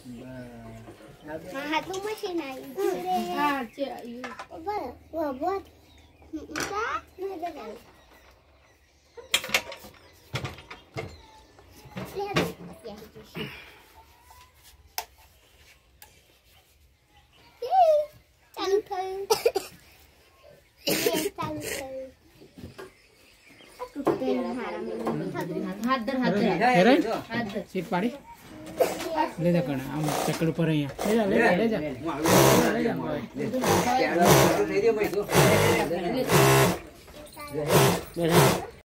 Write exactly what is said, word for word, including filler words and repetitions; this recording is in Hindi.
हाथ में से नहीं हां चाहिए वो वो बहुत क्या नहीं देगा ले दे ये चालू कर ये चालू कर टूटते हाथ दर हाथ दर हाथ दर सीट पाड़ी ले जा कण हम चक्कर ऊपर है यहां ले जा ले जा ले जा ले जा ले जा